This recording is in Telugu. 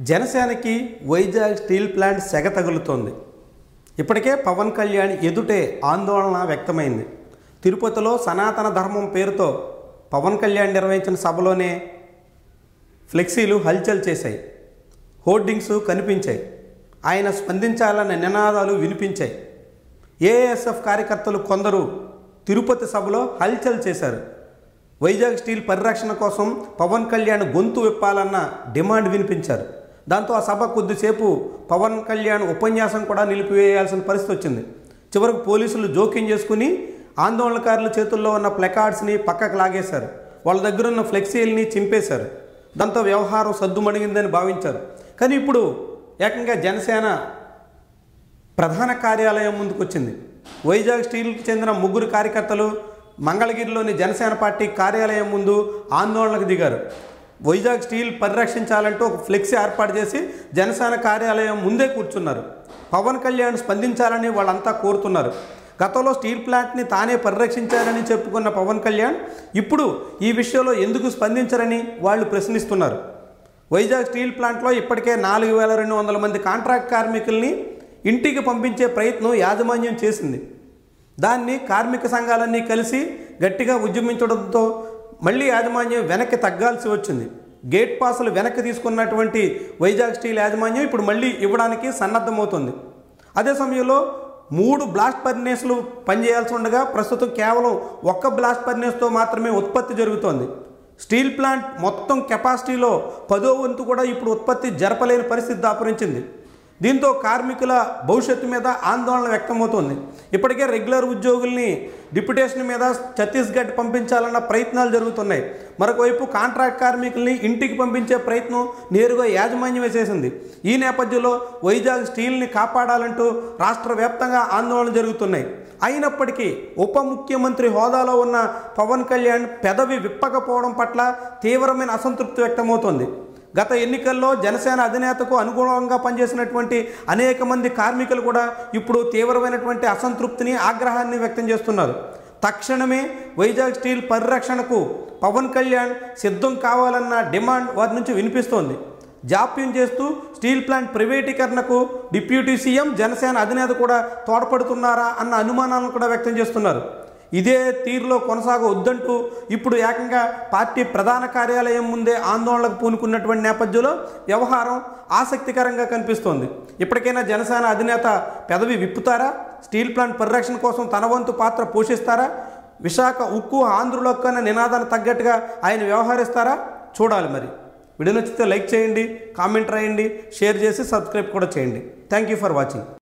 జనసేనకి వైజాగ్ స్టీల్ ప్లాంట్ సెగ తగులుతోంది. ఇప్పటికే పవన్ కళ్యాణ్ ఎదుటే ఆందోళన వ్యక్తమైంది. తిరుపతిలో సనాతన ధర్మం పేరుతో పవన్ కళ్యాణ్ నిర్వహించిన సభలోనే ఫ్లెక్సీలు హల్చల్ చేశాయి, హోర్డింగ్స్ కనిపించాయి, ఆయన స్పందించాలన్న నినాదాలు వినిపించాయి. ఏఎస్ఎఫ్ కార్యకర్తలు కొందరు తిరుపతి సభలో హల్చల్ చేశారు. వైజాగ్ స్టీల్ పరిరక్షణ కోసం పవన్ కళ్యాణ్ గొంతు విప్పాలన్న డిమాండ్ వినిపించారు. దాంతో ఆ సభ కొద్దిసేపు పవన్ కళ్యాణ్ ఉపన్యాసం కూడా నిలిపివేయాల్సిన పరిస్థితి వచ్చింది. చివరకు పోలీసులు జోక్యం చేసుకుని ఆందోళనకారుల చేతుల్లో ఉన్న ప్లకార్డ్స్ని పక్కకు లాగేశారు. వాళ్ళ దగ్గర ఉన్న ఫ్లెక్సీల్ని చింపేశారు. దాంతో వ్యవహారం సద్దుమణిగిందని భావించారు. కానీ ఇప్పుడు ఏకంగా జనసేన ప్రధాన కార్యాలయం ముందుకు వచ్చింది. వైజాగ్ స్టీల్కి చెందిన 3 కార్యకర్తలు మంగళగిరిలోని జనసేన పార్టీ కార్యాలయం ముందు ఆందోళనకు దిగారు. వైజాగ్ స్టీల్ పరిరక్షించాలంటూ ఒక ఫ్లెక్సీ ఏర్పాటు చేసి జనసేన కార్యాలయం ముందే కూర్చున్నారు. పవన్ కళ్యాణ్ స్పందించాలని వాళ్ళంతా కోరుతున్నారు. గతంలో స్టీల్ ప్లాంట్ని తానే పరిరక్షించారని చెప్పుకున్న పవన్ కళ్యాణ్ ఇప్పుడు ఈ విషయంలో ఎందుకు స్పందించరని వాళ్ళు ప్రశ్నిస్తున్నారు. వైజాగ్ స్టీల్ ప్లాంట్లో ఇప్పటికే 4200 మంది కాంట్రాక్ట్ కార్మికుల్ని ఇంటికి పంపించే ప్రయత్నం యాజమాన్యం చేసింది. దాన్ని కార్మిక సంఘాలన్నీ కలిసి గట్టిగా ఉద్యమించడంతో మళ్ళీ యాజమాన్యం వెనక్కి తగ్గాల్సి వచ్చింది. గేట్ పాసులు వెనక్కి తీసుకున్నటువంటి వైజాగ్ స్టీల్ యాజమాన్యం ఇప్పుడు మళ్ళీ ఇవ్వడానికి సన్నద్ధమవుతుంది. అదే సమయంలో 3 బ్లాస్ట్ ఫర్నేస్లు పనిచేయాల్సి ఉండగా ప్రస్తుతం కేవలం 1 బ్లాస్ట్ ఫర్నేస్తో మాత్రమే ఉత్పత్తి జరుగుతోంది. స్టీల్ ప్లాంట్ మొత్తం కెపాసిటీలో 10వ వంతు కూడా ఇప్పుడు ఉత్పత్తి జరపలేని పరిస్థితి దాపురించింది. దీంతో కార్మికుల భవిష్యత్తు మీద ఆందోళన వ్యక్తమవుతోంది. ఇప్పటికే రెగ్యులర్ ఉద్యోగుల్ని డిప్యుటేషన్ మీద ఛత్తీస్గఢ్ పంపించాలన్న ప్రయత్నాలు జరుగుతున్నాయి. మరొకవైపు కాంట్రాక్ట్ కార్మికుల్ని ఇంటికి పంపించే ప్రయత్నం నేరుగా యాజమాన్యమే చేసింది. ఈ నేపథ్యంలో వైజాగ్ స్టీల్ని కాపాడాలంటూ రాష్ట్ర వ్యాప్తంగా ఆందోళన జరుగుతున్నాయి. అయినప్పటికీ ఉప ముఖ్యమంత్రి హోదాలో ఉన్న పవన్ కళ్యాణ్ పెదవి విప్పకపోవడం పట్ల తీవ్రమైన అసంతృప్తి వ్యక్తమవుతోంది. గత ఎన్నికల్లో జనసేన అధినేతకు అనుగుణంగా పనిచేసినటువంటి అనేక మంది కార్మికులు కూడా ఇప్పుడు తీవ్రమైనటువంటి అసంతృప్తిని, ఆగ్రహాన్ని వ్యక్తం చేస్తున్నారు. తక్షణమే వైజాగ్ స్టీల్ పరిరక్షణకు పవన్ కళ్యాణ్ సిద్ధం కావాలన్న డిమాండ్ వారి నుంచి వినిపిస్తోంది. జాప్యం చేస్తూ స్టీల్ ప్లాంట్ ప్రైవేటీకరణకు డిప్యూటీ సీఎం, జనసేన అధినేత కూడా తోడ్పడుతున్నారా అన్న అనుమానాలను కూడా వ్యక్తం చేస్తున్నారు. ఇదే తీరులో కొనసాగవద్దంటూ ఇప్పుడు ఏకంగా పార్టీ ప్రధాన కార్యాలయం ముందే ఆందోళనకు పూనుకున్నటువంటి నేపథ్యంలో వ్యవహారం ఆసక్తికరంగా కనిపిస్తోంది. ఇప్పటికైనా జనసేన అధినేత పెదవి విప్పుతారా? స్టీల్ ప్లాంట్ పరిరక్షణ కోసం తన వంతు పాత్ర పోషిస్తారా? విశాఖ ఉక్కు ఆంధ్రులకు అన్న నినాదానికి తగ్గట్టుగా ఆయన వ్యవహరిస్తారా? చూడాలి. మరి వీడియో నచ్చితే లైక్ చేయండి, కామెంట్ రాయండి, షేర్ చేసి సబ్స్క్రైబ్ కూడా చేయండి. Thank you for watching.